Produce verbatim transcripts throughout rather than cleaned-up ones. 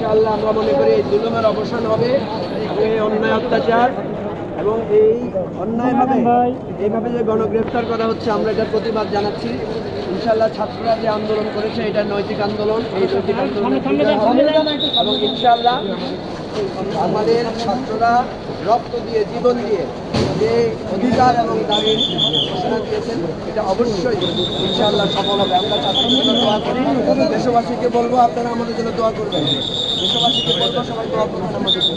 ইনশাআল্লাহ আমরা মনে করি এই জুলুমের অবসান হবে এবং এই অন্যায় অত্যাচার এবং এই অন্যায়ভাবে এইভাবে যে গণগ্রেফতার করা হচ্ছে আমরা এটার প্রতিবাদ জানাচ্ছি। ইনশাআল্লাহ ছাত্ররা যে আন্দোলন করেছে এটা নৈতিক আন্দোলন, এই নৈতিক আন্দোলন এবং ইনশাআল্লাহ আমাদের ছাত্ররা রক্ত দিয়ে জীবন দিয়ে যে অধিকার এবং দাবির ঘোষণা দিয়েছেন এটা অবশ্যই ইনশাআল্লাহ সফল হবে। আমরা ছাত্রদের জন্য দোয়া করি, দেশবাসীকে বলবো আপনারা আমাদের জন্য দোয়া করবেন, দেশবাসীকে বলবো সবাই দোয়া করবেন আমাদের জন্য।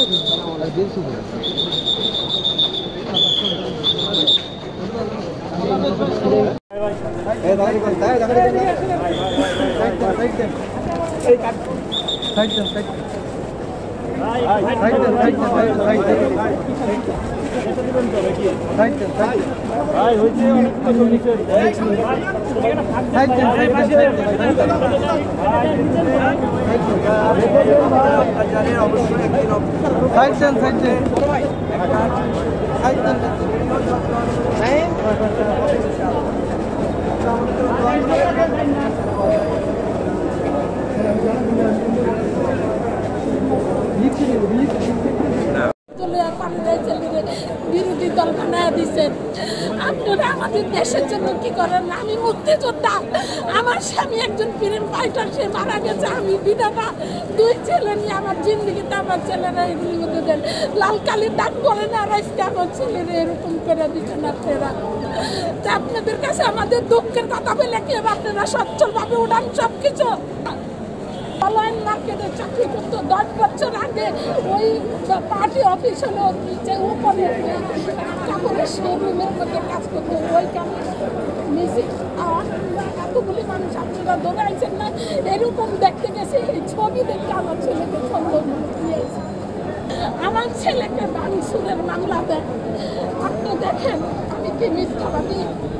বিরোধী দল বানায় দিচ্ছেন। আপনারা আমাদের দেশের জন্য কি করেন? আমি মুক্তিযোদ্ধা, আমার স্বামী একজন ফ্রিডম ফাইটার, সে মারা গেছে। আমি বিধবা, দুই ছেলে নিয়ে আমার জিন্দগিতে আমার ছেলেরা এগুলি মধ্যে দেন লাল কালির দাগ করে না, আজকে আমার ছেলেরা এরকম করে দিচ্ছেন আপনারা। তা আপনাদের কাছে আমাদের দুঃখের কথা বলে কি আপনারা সচ্ছলভাবে উঠান সব কিছু। অনলাইন মার্কেটে চাকরি করতো দশ বছর আগে, ওই পার্টি অফিস হলো নিচে উপরে কাপড়ের শোরুমের মধ্যে কাজ করতো। ওইখানে মিউজিক এতগুলি মানুষ আপনারা দৌড়াইছেন না, এরকম দেখতে গেছে। এই ছবি দেখে আমার ছেলেকে সন্দেহ দিয়েছে, আমার ছেলেকে ভাঙচুরের মামলা দেয়। আপনি দেখেন আমি কি মিথ্যাবাদী?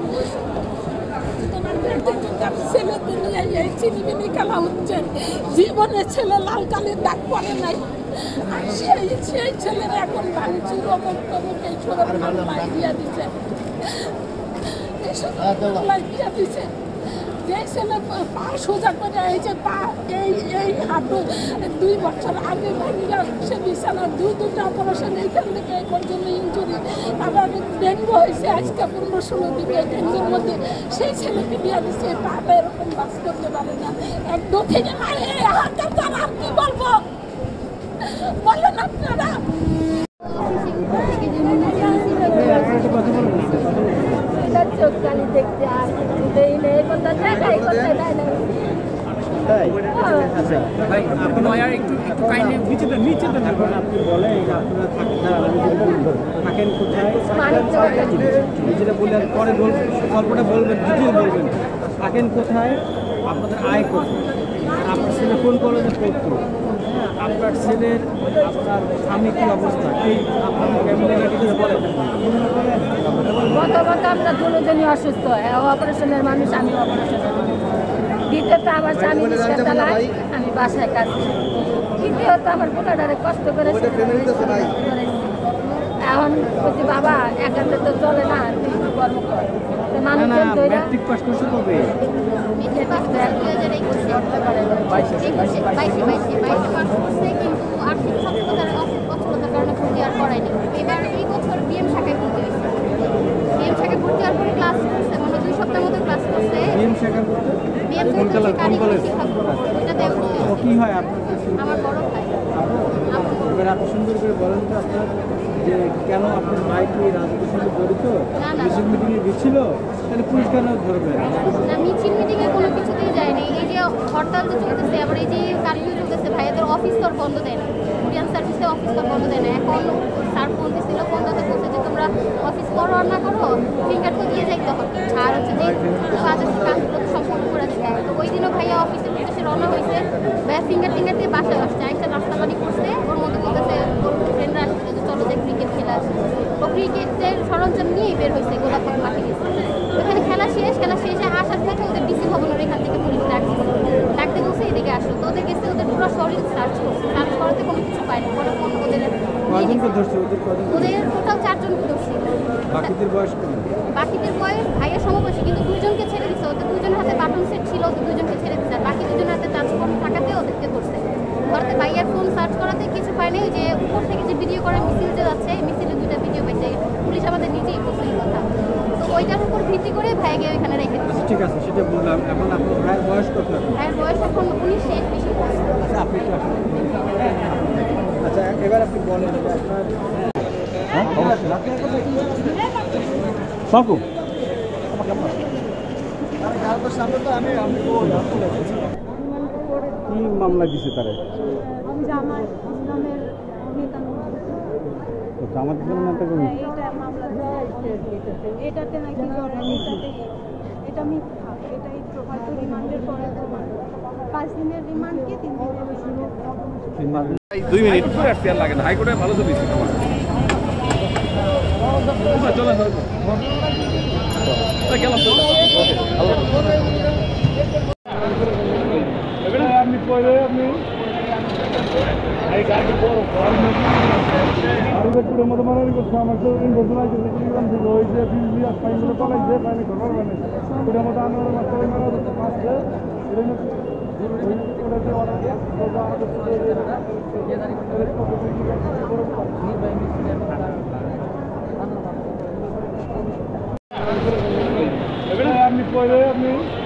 ছেলে দুনিয়ায় এই চিনিমিনি খেলা হচ্ছে, জীবনে ছেলে লাল কালির দাগ পড়ে নাই, আর সেই সেই ছেলেরা এখন ভাঙচুর অমুক তমুক এইসবের মামলায় দিয়ে দিচ্ছে, এইসব মামলায় দিয়ে দিচ্ছে। যে ছেলে পা সোজা করে এই যে পা এই এই হাঁটু দুই বছর আগে ভাঙিয়া সে বিছানা দুই দুটা অপারেশন এইখান থেকে এই পর্যন্ত ইঞ্জুরি, আবার ডেঙ্গু হয়েছে আজকে পনেরো ষোলো দিকে ডেঙ্গুর মধ্যে, সেই ছেলেকে দিয়ে দিচ্ছে। পাটা এরকম বাস করতে পারে না, এক দক্ষিণে মারে হাতটা তার আর কি বলবো বলেন আপনারা? চোখ কালি দেখতে আর দেখাই করতে দেয় না। থাকেন কোথায়, যেটা বললেন পরে গল্পটা বলবেন, ডিটেল বলবেন। থাকেন কোথায়, আপনাদের আয় কত, আপনার ছেলে কোন কলেজে পড়তো, আপনার ছেলের আপনার স্বামী কী অবস্থা, এই আপনার ফ্যামিলি বলেন। প্রথমত আমরা দুজনই অসুস্থ, অপারেশনের মানুষ, আমি অপারেশনের মানুষ। দ্বিতীয়ত আমার স্বামী রিক্সা চালায়, আমি বাসায় কাজ করি। তৃতীয়ত আমার পোলাটারে কষ্ট করে এখন বলছি বাবা একান্তে তো চলে না, তুই কর্ম কর। মানুষজন ম্যাট্রিক পাস করছে কবে? আর্থিক সচ্ছলতার অসচ্ছলতার কারণে ভর্তি আর করায়নি। এবার এই বছর বিএম শাখায় ভর্তি হয়েছে। বিএম শাখায় ভর্তি হওয়ার পরে ক্লাস করছে, মানে দুই সপ্তাহের মতো ক্লাস করছে। বিএম শাখা করতে বিএম শাখা কারিগরি শিক্ষা ওইটাতে ও কি হয় আপনার? আমার বড় ভাই। এবার আপনি সুন্দর করে বলেন তো আপনার যে কেন আপনার ভাই কি রাজনীতির সঙ্গে জড়িত, মিছিল মিটিংয়ে গেছিল, তাহলে পুলিশ কেন ধরবে না? মিছিল মিটিংয়ে কোনো কিছুতেই যায়নি। এই যে হরতাল যে চলতেছে, আবার এই যে কারিগরি চলতেছে, ভাইয়াদের অফিস তোর বন্ধ দেয় না, কুরিয়ান সার্ভিসে অফিস তোর বন্ধ দেয় না। এখন স্যার ফোন দিচ্ছিল, ফোনটাতে বলছে যে তোমরা অফিস করো আর না করো ফিঙ্গার তো দিয়ে যাইতে হবে, আর হচ্ছে যে কাজ আছে কাজগুলো তো সম্পূর্ণ করে দিতে হবে। তো ওই দিনও ভাইয়া অফিসের উদ্দেশ্যে রওনা হয়েছে, ভাইয়া ফিঙ্গার টিঙ্গার দিয়ে বাসায় আসছে, একটা রাস্তা পানি করছে, ওর মধ্যে বলতেছে ওর ফ্রেন্ডরা আসছে যে চলো যে ক্রিকেট খেলা আসে। ও ক্রিকেটের সরঞ্জাম নিয়েই বের হয়েছে, গোলাপবাগ মাঠে গেছে। ওখানে খেলা শেষ, খেলা শেষে আসার থেকে ওদের ডিসি ভবনের এখান থেকে পুলিশ ডাকছে, ডাকতে বলছে এদিকে আসো। তো ওদের গেছে, ওদের পুরো শরীর সার্চ করছে, সার্চ করাতে কোনো কিছু পায়নি। পরে কোন ওদের ওদের টোটাল চারজনকে ধরছে। বাকিদের বয়স কত? বাকিদের বয়স ভাইয়ের সমবয়সী, কিন্তু দুইজনকে ছেড়ে দিচ্ছে। ওদের দুইজনের হাতে বাটন সেট ছিল, ওদের দুইজনকে ছেড়ে দিচ্ছে। আর বাকি দুজনের হাতে টাচ ফোন থাকাতে ওদেরকে ধরছে। ধরতে এবার আপনি বলেন আপনার সাকু কি মামলা দিছে তারা? জামাত ইসলামের নেতা জামাত ইসলামের নেতা কোন? এটা মামলা এটাতে নাকি ধরেন এটাতে এটা মিথ্যা, এটাই হয়তো রিমান্ডের পরে পাঁচ দিনের রিমান্ডকে তিন দিনের রিমান্ড। দুই মিনিট করে আসতে আর লাগে না, হাইকোর্টে ভালো ছবি ছিল আমার। চলে গেলাম আপনি পরে আপনি এই গাড়ি বড় আর পুরো মতো মারামারি করছে আমার তো ইনভেস্ট নাই থেকে ওই যে বিজলি আর ফাইনগুলো পালাই যে ফাইনে ঘর মানে পুরো মতো আমার মাত্র মারা হচ্ছে পাঁচটা আপনি পরে আপনি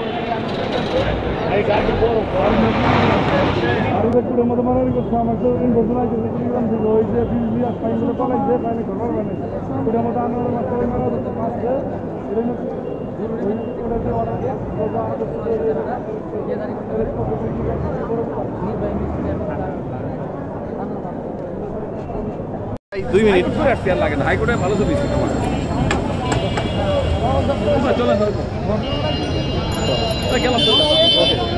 এই গাড়ি বড় আর পুরো মতো মারামারি করছে আমার তো ইনভেস্ট নাই থেকে ওই যে বিজলি আর ফাইনগুলো পালাই যে ফাইনে ঘর মানে পুরো মতো আমার মাত্র মারা হচ্ছে পাঁচটা দুই মিনিট করে আসতে আর লাগে না, হাইকোর্টে ভালো ছবি ছিল আমার। চলে গেলাম